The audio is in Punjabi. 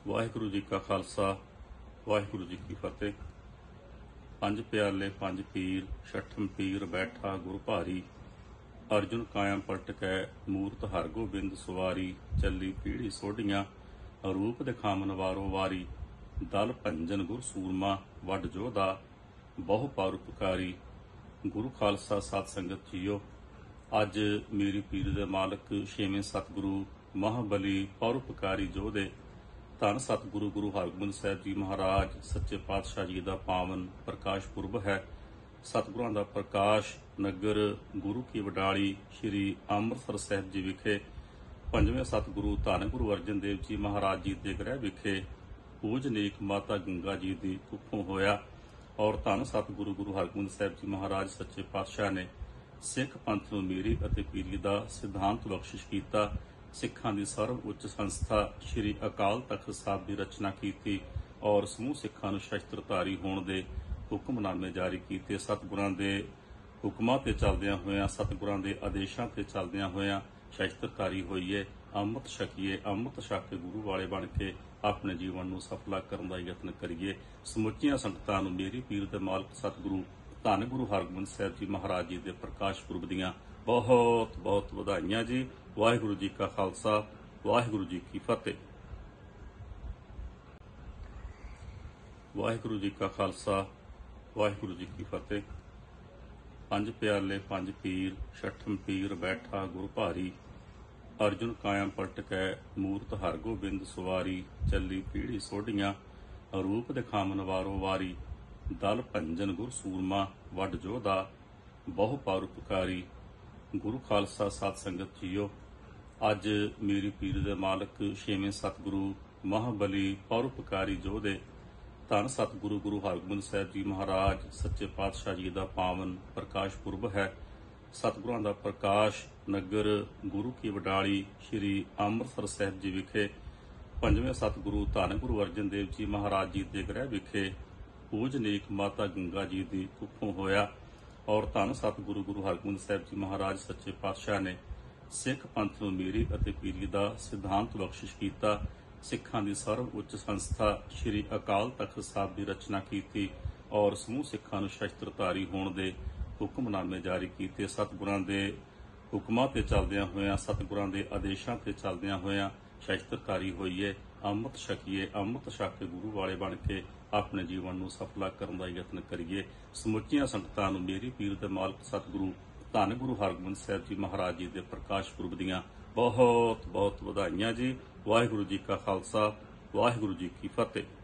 ਵਾਹਿਗੁਰੂ ਜੀ ਕਾ ਖਾਲਸਾ ਵਾਹਿਗੁਰੂ ਜੀ ਕੀ ਫਤਿਹ। ਪੰਜ ਪਿਆਲੇ ਪੰਜ ਪੀਰ ਛਠਮ ਪੀਰ ਬੈਠਾ ਗੁਰ ਭਾਰੀ। ਅਰਜੁਨ ਕਾਇਮ ਪਲਟ ਕੈ ਮੂਰਤ ਹਰਗੋਬਿੰਦ ਸਵਾਰੀ। ਚੱਲੀ ਪੀੜੀ ਸੋਢੀਆਂ ਰੂਪ ਦਿਖਾਵਨ ਵਾਰੋ ਵਾਰੀ। ਦਲ ਭੰਜਨ ਗੁਰ ਸੂਰਮਾ ਵੱਡ ਜੋਧਾ ਬਹੁ ਪਰਉਪਕਾਰੀ। ਗੁਰੂ ਖਾਲਸਾ ਸਤ ਸੰਗਤ ਜੀਓ, ਅੱਜ ਮੇਰੀ ਪੀਰ ਦੇ ਮਾਲਕ ਛੇਵੇਂ ਸਤਿਗੁਰੂ ਮਹਾਬਲੀ ਪਰਉਪਕਾਰੀ ਜੋਧੇ ਧੰਨ ਸਤਿਗੁਰੂ ਗੁਰੂ ਹਰਗੋਬਿੰਦ ਸਾਹਿਬ ਜੀ ਮਹਾਰਾਜ ਸੱਚੇ ਪਾਤਸ਼ਾਹ ਜੀ ਦਾ ਪਾਵਨ ਪ੍ਰਕਾਸ਼ ਪੁਰਬ ਹੈ। ਸਤਿਗੁਰਾਂ ਦਾ ਪ੍ਰਕਾਸ਼ ਨਗਰ ਗੁਰੂ ਕੀ ਵਡਾਲੀ ਸ੍ਰੀ ਅੰਮ੍ਰਿਤਸਰ ਸਾਹਿਬ ਜੀ ਵਿਖੇ ਪੰਜਵੇਂ ਸਤਿਗੁਰੂ ਧੰਨ ਗੁਰੂ ਅਰਜਨ ਦੇਵ ਜੀ ਮਹਾਰਾਜ ਜੀ ਦੇ ਗ੍ਰਹਿ ਵਿਖੇ ਪੂਜਨੀਕ ਮਾਤਾ ਗੰਗਾ ਜੀ ਦੀ ਕੁੱਖੋਂ ਹੋਇਆ। ਔਰ ਧੰਨ ਸਤਿਗੁਰੂ ਗੁਰੂ ਹਰਗੋਬਿੰਦ ਸਾਹਿਬ ਜੀ ਮਹਾਰਾਜ ਸੱਚੇ ਪਾਤਸ਼ਾਹ ਨੇ ਸਿੱਖ ਪੰਥ ਨੂੰ ਮੀਰੀ ਅਤੇ ਪੀਰੀ ਦਾ ਸਿਧਾਂਤ ਬਖਸ਼ਿਸ਼ ਕੀਤਾ। ਸਿੱਖਾਂ ਦੀ ਸਰਵ ਉੱਚ ਸੰਸਥਾ ਸ੍ਰੀ ਅਕਾਲ ਤਖਤ ਸਾਹਿਬ ਦੀ ਰਚਨਾ ਕੀਤੀ ਔਰ ਸਮੂਹ ਸਿੱਖਾਂ ਨੂੰ ਸ਼ਸਤਰਧਾਰੀ ਹੋਣ ਦੇ ਹੁਕਮਨਾਮੇ ਜਾਰੀ ਕੀਤੇ। ਸਤਿਗੁਰਾਂ ਦੇ ਹੁਕਮਾਂ ਤੇ ਚੱਲਦਿਆਂ ਹੋਇਆਂ, ਸਤਿਗੁਰਾਂ ਦੇ ਆਦੇਸ਼ਾਂ ਤੇ ਚੱਲਦਿਆਂ ਹੋਇਆਂ ਸ਼ਸਤਰਧਾਰੀ ਹੋਈਏ। ਅੰਮ੍ਰਿਤ ਛਕੀਏ, ਅੰਮ੍ਰਿਤ ਛਕ ਕੇ ਗੁਰੂ ਵਾਲੇ ਬਣ ਕੇ ਆਪਣੇ ਜੀਵਨ ਨੂੰ ਸਫਲਾ ਕਰਨ ਦਾ ਯਤਨ ਕਰੀਏ। ਸਮੁੱਚੀਆਂ ਸੰਗਤਾਂ ਨੂੰ ਮੇਰੀ ਪੀਰ ਦੇ ਮਾਲਕ ਸਤਿਗੁਰੂ ਧੰਨ ਗੁਰੂ ਹਰਗੋਬਿੰਦ ਸਾਹਿਬ ਜੀ ਮਹਾਰਾਜ ਜੀ ਦੇ ਪ੍ਰਕਾਸ਼ ਪੁਰਬ ਦੀਆਂ ਬਹੁਤ ਬਹੁਤ ਵਧਾਈਆਂ ਜੀ। ਵਾਹਿਗੁਰੂ ਜੀ ਕਾ ਖਾਲਸਾ ਵਾਹਿਗੁਰੂ ਜੀ ਕੀ ਫਤਿਹ। ਵਾਹਿਗੁਰੂ ਜੀ ਕਾ ਖਾਲਸਾ ਵਾਹਿਗੁਰੂ ਜੀ ਕੀ ਫਤਿਹ। ਪੰਜ ਪਿਆਲੇ ਪੰਜ ਪੀਰ ਛਠਮ ਪੀਰ ਬੈਠਾ ਗੁਰ ਭਾਰੀ। ਅਰਜੁਨ ਕਾਇਮ ਪਲਟ ਕੈ ਮੂਰਤ ਹਰਗੋਬਿੰਦ ਸਵਾਰੀ। ਚੱਲੀ ਪੀੜੀ ਸੋਢੀਆਂ ਰੂਪ ਦਿਖਾਵਨ ਵਾਰੋ ਵਾਰੀ। ਦਲ ਭੰਜਨ ਗੁਰ ਸੂਰਮਾ ਵੱਡ ਜੋਧਾ ਬਹੁ ਪਰਉਪਕਾਰੀ। ਗੁਰੂ ਖਾਲਸਾ ਸਤ ਸੰਗਤ ਜੀਓ, ਅੱਜ ਮੇਰੀ ਪੀਰ ਦੇ ਮਾਲਕ ਛੇਵੇਂ ਸਤਿਗੁਰੂ ਮਹਾਬਲੀ ਪਰਉਪਕਾਰੀ ਜੋਧੇ ਧੰਨ ਸਤਿਗੁਰੂ ਗੁਰੂ ਹਰਗੋਬਿੰਦ ਸਾਹਿਬ ਜੀ ਮਹਾਰਾਜ ਸੱਚੇ ਪਾਤਸ਼ਾਹ ਜੀ ਦਾ ਪਾਵਨ ਪ੍ਰਕਾਸ਼ ਪੁਰਬ ਹੈ। ਸਤਿਗੁਰਾਂ ਦਾ ਪ੍ਰਕਾਸ਼ ਨਗਰ ਗੁਰੂ ਕੀ ਵਡਾਲੀ ਸ੍ਰੀ ਅੰਮ੍ਰਿਤਸਰ ਸਾਹਿਬ ਜੀ ਵਿਖੇ ਪੰਜਵੇਂ ਸਤਿਗੁਰੂ ਧੰਨ ਗੁਰੂ ਅਰਜਨ ਦੇਵ ਜੀ ਮਹਾਰਾਜ ਜੀ ਦੇ ਗ੍ਰਹਿ ਵਿਖੇ ਪੂਜਨੀਕ ਮਾਤਾ ਗੰਗਾ ਜੀ ਦੀ ਕੁੱਖੋਂ ਹੋਇਆ। ਔਰ ਧੰਨ ਸਤਿਗੁਰੂ ਗੁਰੂ ਹਰਗੋਬਿੰਦ ਸਾਹਿਬ ਜੀ ਮਹਾਰਾਜ ਸੱਚੇ ਪਾਤਸ਼ਾਹ ਨੇ ਸਿੱਖ ਪੰਥ ਨੂੰ ਮੀਰੀ ਅਤੇ ਪੀਰੀ ਦਾ ਸਿਧਾਂਤ ਬਖਸ਼ਿਸ਼ ਕੀਤਾ। ਸਿੱਖਾਂ ਦੀ ਸਰਵ ਉੱਚ ਸੰਸਥਾ ਸ੍ਰੀ ਅਕਾਲ ਤਖਤ ਸਾਹਿਬ ਦੀ ਰਚਨਾ ਕੀਤੀ ਔਰ ਸਮੂਹ ਸਿੱਖਾਂ ਨੂੰ ਸ਼ਸਤਰਧਾਰੀ ਹੋਣ ਦੇ ਹੁਕਮਨਾਮੇ ਜਾਰੀ ਕੀਤੇ। ਸਤਿਗੁਰਾਂ ਦੇ ਹੁਕਮਾਂ ਤੇ ਚੱਲਦਿਆਂ ਹੋਇਆਂ, ਸਤਿਗੁਰਾਂ ਦੇ ਆਦੇਸ਼ਾਂ ਤੇ ਚੱਲਦਿਆਂ ਹੋਇਆਂ ਸ਼ਸਤਰਧਾਰੀ ਹੋਈਏ। ਅੰਮ੍ਰਿਤ ਛਕੀਏ, ਅੰਮ੍ਰਿਤ ਛਕ ਕੇ ਗੁਰੂ ਵਾਲੇ ਬਣ ਕੇ ਆਪਣੇ ਜੀਵਨ ਨੂੰ ਸਫਲਾ ਕਰਨ ਦਾ ਯਤਨ ਕਰੀਏ। ਸਮੁੱਚੀਆਂ ਸੰਗਤਾਂ ਨੂੰ ਮੇਰੀ ਪੀਰ ਦੇ ਮਾਲਕ ਸਤਿਗੁਰੂ ਧੰਨ ਗੁਰੂ ਹਰਗੋਬਿੰਦ ਸਾਹਿਬ ਜੀ ਮਹਾਰਾਜ ਜੀ ਦੇ ਪ੍ਰਕਾਸ਼ ਪੁਰਬ ਦੀਆਂ ਬਹੁਤ ਬਹੁਤ ਵਧਾਈਆਂ ਜੀ। ਵਾਹਿਗੁਰੂ ਜੀ ਕਾ ਖਾਲਸਾ ਵਾਹਿਗੁਰੂ ਜੀ ਕੀ ਫਤਿਹ।